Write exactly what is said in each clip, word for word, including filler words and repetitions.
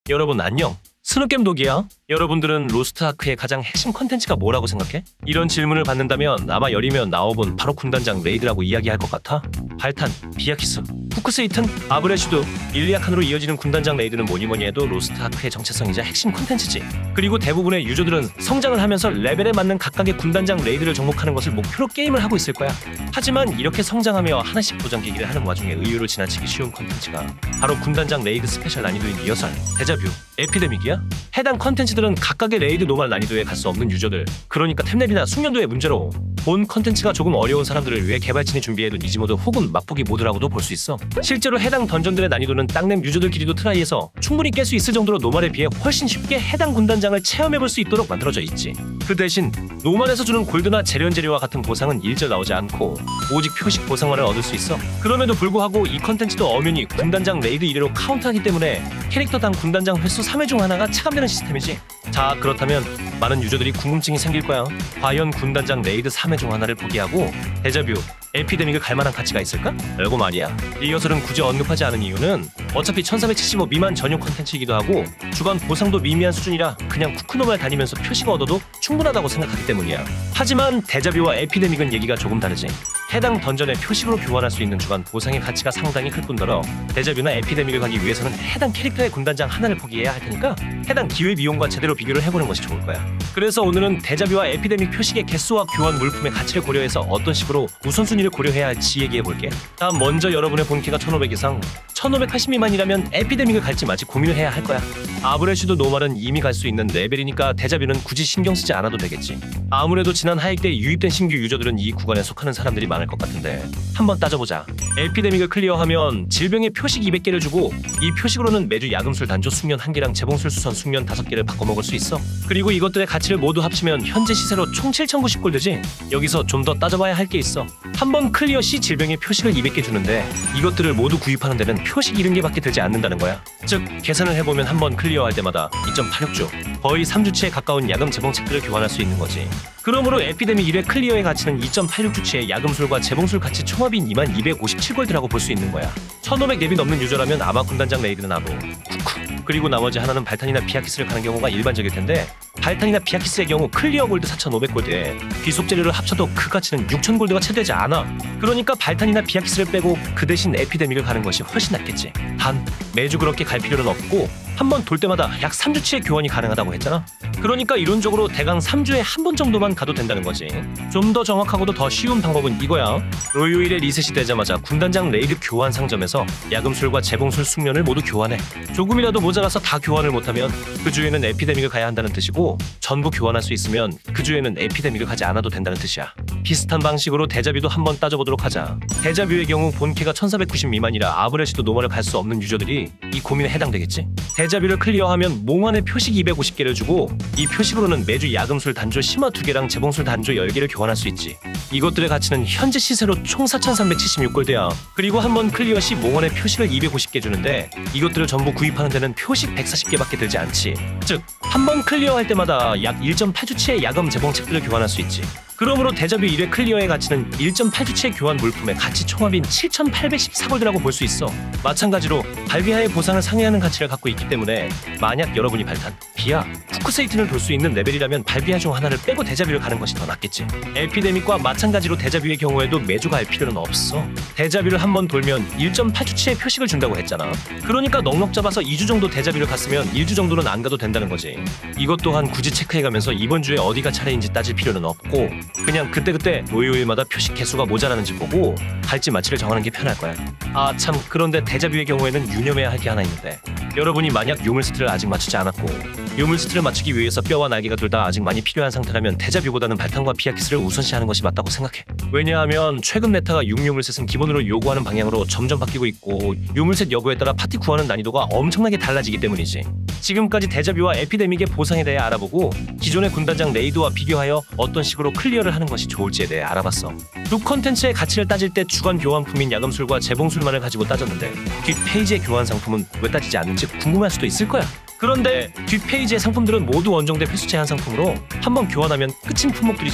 여러분 안녕. 스누겜독이야. 여러분들은 로스트아크의 가장 핵심 컨텐츠가 뭐라고 생각해? 이런 질문을 받는다면 아마 열이면 나와본 바로 군단장 레이드라고 이야기할 것 같아. 발탄, 비아키스, 후크스이튼, 아브레슈드, 일리아칸으로 이어지는 군단장 레이드는 뭐니뭐니 해도 로스트아크의 정체성이자 핵심 컨텐츠지. 그리고 대부분의 유저들은 성장을 하면서 레벨에 맞는 각각의 군단장 레이드를 정복하는 것을 목표로 게임을 하고 있을 거야. 하지만 이렇게 성장하며 하나씩 도전 계기를 하는 와중에 의외로 지나치기 쉬운 컨텐츠가 바로 군단장 레이드 스페셜 난이도인 리허설, 데자뷰, 에피데믹이야. 해당 컨텐츠들은 각각의 레이드 노멀 난이도에 갈 수 없는 유저들, 그러니까 템랩이나 숙련도의 문제로 본 컨텐츠가 조금 어려운 사람들을 위해 개발진이 준비해둔 이지모드 혹은 맛보기 모드라고도 볼 수 있어. 실제로 해당 던전들의 난이도는 땅냄 유저들끼리도 트라이해서 충분히 깰 수 있을 정도로 노멀에 비해 훨씬 쉽게 해당 군단장을 체험해볼 수 있도록 만들어져 있지. 그 대신 노멀에서 주는 골드나 재련 재료와 같은 보상은 일절 나오지 않고 오직 표식 보상만을 얻을 수 있어. 그럼에도 불구하고 이 컨텐츠도 엄연히 군단장 레이드 일 회로 카운트하기 때문에 캐릭터당 군단장 횟수 삼 회 중 하나가 차감되는 시스템이지. 자, 그렇다면 많은 유저들이 궁금증이 생길 거야. 과연 군단장 레이드 삼 회 중 하나를 포기하고 데자뷰, 에피데믹을 갈 만한 가치가 있을까? 라고 말이야. 리허설은 굳이 언급하지 않은 이유는 어차피 천사백칠십오 미만 전용 컨텐츠이기도 하고 주간 보상도 미미한 수준이라 그냥 쿠크노말 다니면서 표시가 얻어도 충분하다고 생각하기 때문이야. 하지만 데자뷰와 에피데믹은 얘기가 조금 다르지. 해당 던전에 표식으로 교환할 수 있는 주간 보상의 가치가 상당히 클 뿐더러 데자뷰나 에피데믹을 가기 위해서는 해당 캐릭터의 군단장 하나를 포기해야 할 테니까 해당 기회비용과 제대로 비교를 해보는 것이 좋을 거야. 그래서 오늘은 데자뷰와 에피데믹 표식의 개수와 교환 물품의 가치를 고려해서 어떤 식으로 우선순위를 고려해야 할지 얘기해볼게. 다음 먼저 여러분의 본캐가 천오백 이상, 천오백팔십 미만이라면 에피데믹을 갈지 말지 고민을 해야 할 거야. 아브레슈드 노말은 이미 갈 수 있는 레벨이니까 데자뷰는 굳이 신경 쓰지 않아도 되겠지. 아무래도 지난 하익 때 유입된 신규 유저들은 이 구간에 속하는 사람들이 많을 것 같은데 한번 따져보자. 에피데믹을 클리어하면 질병의 표식 이백 개를 주고 이 표식으로는 매주 야금술 단조 숙련 한 개랑 재봉술 수선 숙련 다섯 개를 바꿔먹을 수 있어. 그리고 이것들의 가치를 모두 합치면 현재 시세로 총 칠천구십 골드지. 여기서 좀 더 따져봐야 할 게 있어. 한번 클리어 시 질병의 표식을 이백 개 주는데 이것들을 모두 구입하는 데는 표식 칠십 개밖에 들지 않는다는 거야. 즉 계산을 해보면 한 번 클리어할 때마다 이 점 팔육 주, 거의 삼 주치에 가까운 야금 재봉 체크를 교환할 수 있는 거지. 그러므로 에피데믹 일 회 클리어의 가치는 이 점 팔육 주치의 야금술과 재봉술 가치 총합인 이만 이백오십칠 골드라고 볼 수 있는 거야. 천오백 렙이 넘는 유저라면 아마 군단장 레이드는 하고 쿠쿠, 그리고 나머지 하나는 발탄이나 비아키스를 가는 경우가 일반적일 텐데 발탄이나 비아키스의 경우 클리어 골드 사천오백 골드에 귀속 재료를 합쳐도 그 가치는 육천 골드가 채 되지 않아. 그러니까 발탄이나 비아키스를 빼고 그 대신 에피데믹을 가는 것이 훨씬 낫겠지. 단 매주 그렇게 갈 필요는 없고 한 번 돌 때마다 약 삼 주치의 교환이 가능하다고 했잖아. 그러니까 이론적으로 대강 삼 주에 한 번 정도만 가도 된다는 거지. 좀 더 정확하고도 더 쉬운 방법은 이거야. 로요일에 리셋이 되자마자 군단장 레이드 교환 상점에서 야금술과 재봉술 숙련을 모두 교환해. 조금이라도 모자라서 다 교환을 못하면 그 주에는 에피데믹을 가야 한다는 뜻이고 전부 교환할 수 있으면 그 주에는 에피데믹을 가지 않아도 된다는 뜻이야. 비슷한 방식으로 데자뷰도 한번 따져보도록 하자. 데자뷰의 경우 본캐가 천사백구십 미만이라 아브레시도 노멀을 갈 수 없는 유저들이 이 고민에 해당되겠지. 데자뷰를 클리어하면 몽환의 표식 이백오십 개를 주고 이 표식으로는 매주 야금술 단조 심화 두 개랑 재봉술 단조 열 개를 교환할 수 있지. 이것들의 가치는 현재 시세로 총 사천삼백칠십육 골드야. 그리고 한번 클리어 시 몽환의 표식을 이백오십 개 주는데 이것들을 전부 구입하는 데는 표식 백사십 개밖에 들지 않지. 즉 한 번 클리어할 때마다 약 일 점 팔 주치의 야금 재봉 책들을 교환할 수 있지. 그러므로 데자뷰 일 회 클리어의 가치는 일 점 팔 주치의 교환 물품의 가치 총합인 칠천팔백십사 골드라고 볼 수 있어. 마찬가지로 발비하의 보상을 상회하는 가치를 갖고 있기 때문에 만약 여러분이 발탄, 비아, 후크세이튼을 돌 수 있는 레벨이라면 발비하 중 하나를 빼고 데자뷰를 가는 것이 더 낫겠지. 에피데믹과 마찬가지로 데자뷰의 경우에도 매주 갈 필요는 없어. 데자뷰를 한 번 돌면 일 점 팔 주치의 표식을 준다고 했잖아. 그러니까 넉넉 잡아서 이 주 정도 데자뷰를 갔으면 일 주 정도는 안 가도 된다는 거지. 이것 또한 굳이 체크해가면서 이번 주에 어디가 차례인지 따질 필요는 없고 그냥 그때그때 로요일마다 표식 개수가 모자라는지 보고 갈지 말지를 정하는 게 편할 거야. 아 참, 그런데 데자뷰의 경우에는 유념해야 할 게 하나 있는데 여러분이 만약 유물스트를 아직 맞추지 않았고 유물스트를 맞추기 위해서 뼈와 날개가 둘 다 아직 많이 필요한 상태라면 데자뷰보다는 발탄과 비아키스를 우선시하는 것이 맞다고 생각해. 왜냐하면 최근 메타가 육 유물셋은 기본으로 요구하는 방향으로 점점 바뀌고 있고 유물셋 여부에 따라 파티 구하는 난이도가 엄청나게 달라지기 때문이지. 지금까지 데자뷰와 에피데믹의 보상에 대해 알아보고 기존의 군단장 레이드와 비교하여 어떤 식으로 클리어를 하는 것이 좋을지에 대해 알아봤어. 두 컨텐츠의 가치를 따질 때 주간 교환품인 야금술과 재봉술만을 가지고 따졌는데 뒷페이지의 교환 상품은 왜 따지지 않는지 궁금할 수도 있을 거야. 그런데 뒷페이지의 상품들은 모두 원정대 회수 제한 상품으로 한번 교환하면 끝인 품목들이지.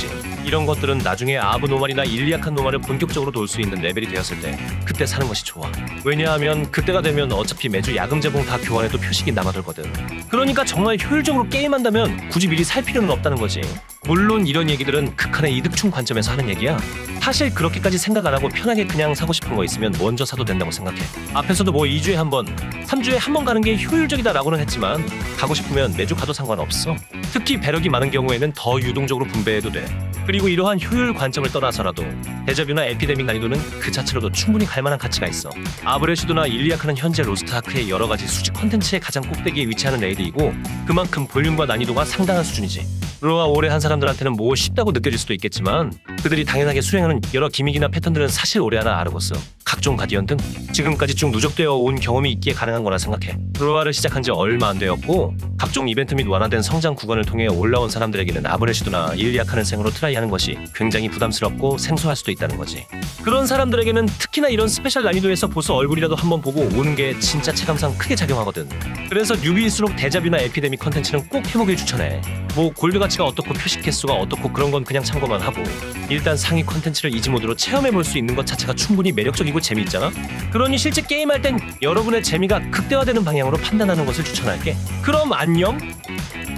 이런 것들은 나중에 아브노말이나 일리약한 노말을 본격적으로 돌 수 있는 레벨이 되었을 때 그때 사는 것이 좋아. 왜냐하면 그때가 되면 어차피 매주 야금 제봉 다 교환해도 표식이 남아돌거든. 그러니까 정말 효율적으로 게임한다면 굳이 미리 살 필요는 없다는 거지. 물론 이런 얘기들은 극한의 이득충 관점에서 하는 얘기야. 사실 그렇게까지 생각 안 하고 편하게 그냥 사고 싶은 거 있으면 먼저 사도 된다고 생각해. 앞에서도 뭐 이 주에 한 번, 삼 주에 한 번 가는 게 효율적이다라고는 했지만 가고 싶으면 매주 가도 상관없어. 특히 배럭이 많은 경우에는 더 유동적으로 분배해도 돼. 그리고 이러한 효율 관점을 떠나서라도 데자뷰나 에피데믹 난이도는 그 자체로도 충분히 갈만한 가치가 있어. 아브레슈드나 일리아크는 현재 로스트아크의 여러 가지 수직 컨텐츠의 가장 꼭대기에 위치하는 레이드이고 그만큼 볼륨과 난이도가 상당한 수준이지. 로아 오래 한 사람들한테는 뭐 쉽다고 느껴질 수도 있겠지만 그들이 당연하게 수행하는 여러 기믹이나 패턴들은 사실 오래하나 아르고스, 각종 가디언 등 지금까지 쭉 누적되어 온 경험이 있기에 가능한 거라 생각해. 로아를 시작한 지 얼마 안 되었고 각종 이벤트 및 완화된 성장 구간을 통해 올라온 사람들에게는 아브레슈드나 일리아카는 생으로 트라이하는 것이 굉장히 부담스럽고 생소할 수도 있다는 거지. 그런 사람들에게는 특히나 이런 스페셜 난이도에서 보스 얼굴이라도 한번 보고 오는 게 진짜 체감상 크게 작용하거든. 그래서 뉴비일수록 데자뷰나 에피데믹 컨텐츠는 꼭 해보길 추천해. 뭐 골드 가치가 어떻고 표식 개수가 어떻고 그런 건 그냥 참고만 하고 일단 상위 컨텐츠를 이지 모드로 체험해볼 수 있는 것 자체가 충분히 매력적이고 재미있잖아? 그러니 실제 게임할 땐 여러분의 재미가 극대화되는 방향으로 판단하는 것을 추천할게. 그럼 안녕?